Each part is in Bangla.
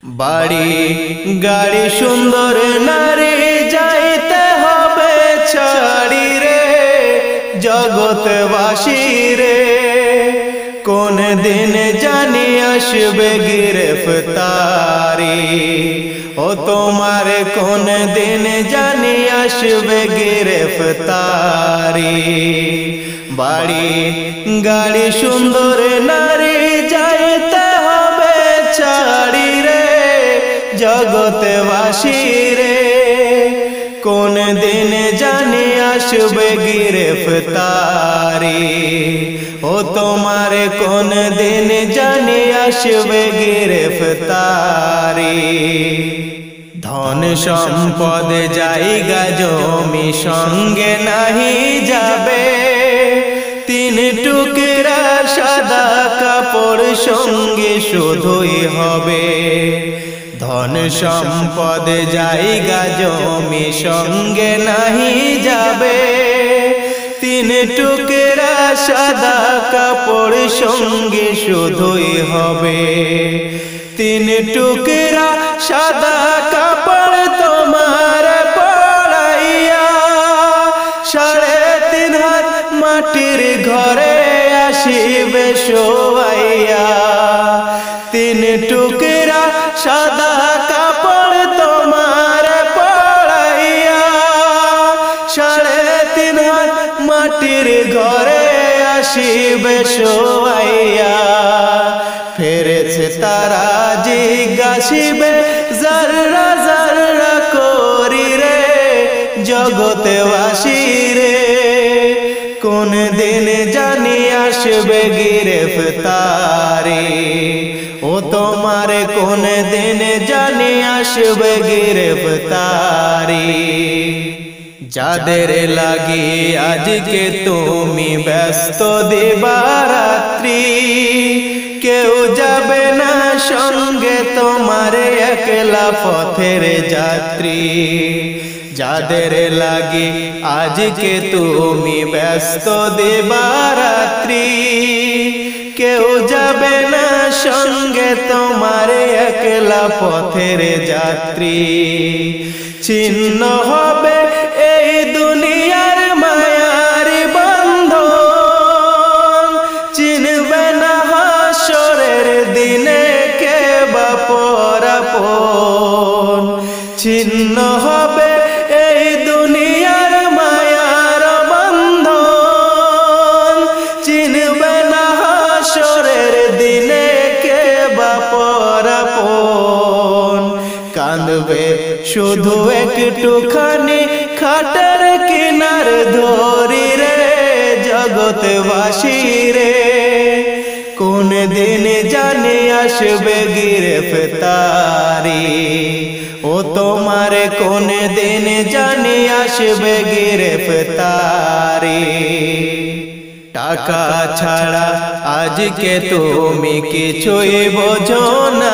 বাড়ি গাড়ি সুন্দর নারী যাইতে হবে ছাড়ি রে জগৎবাসী রে, কোন দিন জানি আসবে গিরফতারি, ও তোমার কোন দিন জানি আসবে গিরফতারি। বাড়ি গাড়ি সুন্দর নারী যাইতে হবে ছাড়ি রে জগৎবাসী রে, কোন দিন জানি আসবে গিরফতারি, ও তোমার কোন দিন জানি আসবে গিরফতারি। ধন সম্পদ জায়গা জমি সঙ্গে নাহি যাবে, তিন টুকরা সাদা কাপড় সঙ্গে শুধুই হবে। ধন সম্পদ জায়গা জমি সঙ্গে নাহি যাবে, তিন টুকরা সাদা কাপড় সঙ্গে শুধুই হবে। তিন টুকরা সাদা কাপড় তোমার পরাইয়া 3.5 হাত মাটির ঘরে আসিবে শোয়াইয়া। তিন টুকরা সাদা কাপড় তোমার পরাইয়া 3.5 হাত মাটির ঘরে আসিবে শোয়াইয়া। ফেরেছে তারা জিজ্ঞাসিবে যাররা যাররা করি রে জগৎবাসী রে, কোন দিন জানি আসবে গিরফতারি, ও তোমার কোন দিন জানি আসবে গিরফতারি। যাদের লাগি আজকে তুমি ব্যস্ত দিবারাত্রি, কেউ যাবে না সঙ্গে তোমার একলা পথের যাত্রী। যাদের লাগি আজকে তুমি ব্যস্ত দিবারাত্রি, কেউ যাবে না সঙ্গে তোমার একলা পথের যাত্রী। ছিন্ন হবে এই দুনিয়ার মায়ার বন্ধন, চিনবে না হাসরের দিনে কে বা পরাপন। ছিন্ন হবে এই দুনিয়ার মায়ার বন্ধন, চিনবে না হাসরের দিনে কে বা পরাপন। কাঁদবে শুধু একটুখানি খাটের কিনার ধরি রে জগৎবাসী রে, কোন দিন জানি আসবে গিরফতারি, ও তোমার কোন দিন জানি আসবে গিরফতারি। টাকা ছাড়া আজকে তুমি কিছুই বোঝো না,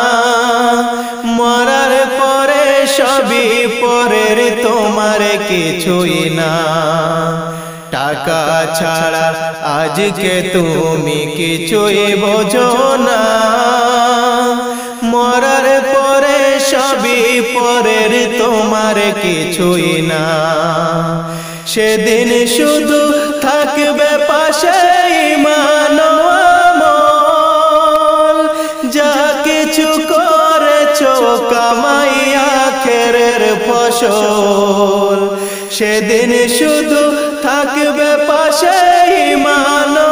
মরার পরে সবই পরের তোমার কিছুই না। টাকা ছাড়া আজকে তুমি কিছুই বোঝো না, মরার পরে সবই পরের তোমার কিছুই না। সেদিন শুধু থাকবে পাশে ঈমান ও আমল, যা কিছু করেছো কামাইয়া আখিরের ফসল। সেদিন শুধু থাকবে পাশে ঈমান ও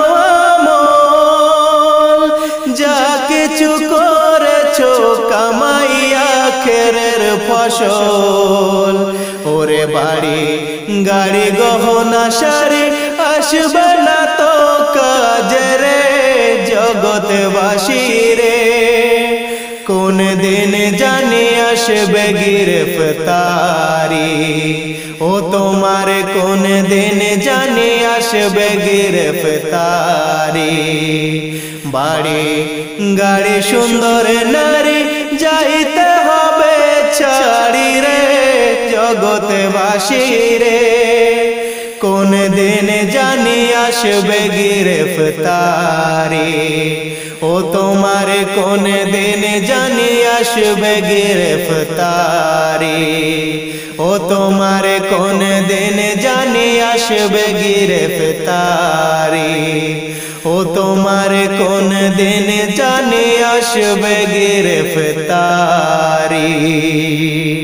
আমল, যা কিছু করেছো কামাইয়া আখিরের ফসল। ওরে বাড়ি গাড়ি গহনা শাড়ি আসবে না তো কাজে রে জগৎবাসী রে, কোন দিন জানি আসবে গিরফতারি, ও তোমার কোন দিন জানি আসবে গিরফতারি। বাড়ি গাড়ি সুন্দর নারী যাইতে হবে ছাড়ি রে জগৎবাসী রে, কোন দিন জানি আসবে গিরফতারি, ও তোমার কোন দিন জানি আসবে गिरफ्तारी ও তোমার কোন দিন জানি আসবে गिरफ्तारी ও তোমার কোন দিন জানি আসবে गिरफ्तारी